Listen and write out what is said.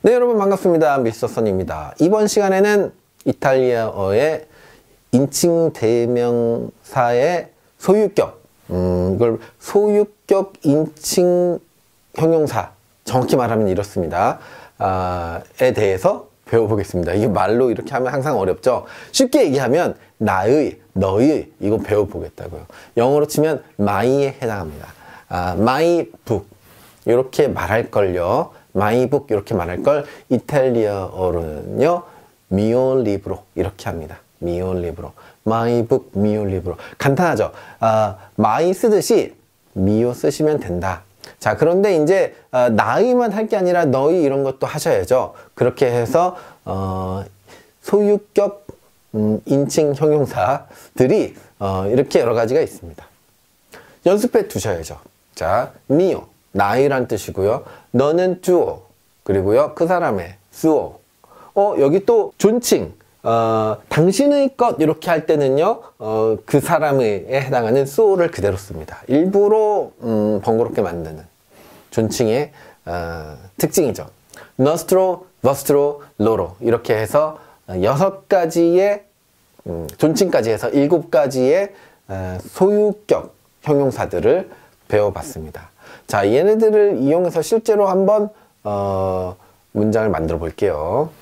네, 여러분 반갑습니다. 미스터 선입니다. 이번 시간에는 이탈리아어의 인칭 대명사의 소유격, 이걸 소유격 인칭 형용사, 정확히 말하면 이렇습니다. 에 대해서 배워보겠습니다. 이게 말로 이렇게 하면 항상 어렵죠. 쉽게 얘기하면 나의, 너의 이거 배워보겠다고요. 영어로 치면 my에 해당합니다. my book 이렇게 말할걸요. my book 이렇게 말할걸 이탈리아어로는요 mio libro 이렇게 합니다. mio libro, my book, mio libro. 간단하죠. my 쓰듯이 mio 쓰시면 된다. 자, 그런데 이제 나의만 할 게 아니라 너희 이런 것도 하셔야죠. 그렇게 해서 소유격 인칭 형용사들이 이렇게 여러 가지가 있습니다. 연습해 두셔야죠. 자, mio 나이란 뜻이고요. 너는 주어, 그리고요 그 사람의 수어. 여기 또 존칭, 당신의 것 이렇게 할 때는요 그 사람에 해당하는 수어를 그대로 씁니다. 일부러 번거롭게 만드는 존칭의 특징이죠. nostro, vostro, loro 이렇게 해서 6가지의 존칭까지 해서 7가지의 소유격 형용사들을 배워봤습니다. 자, 얘네들을 이용해서 실제로 한번 문장을 만들어 볼게요.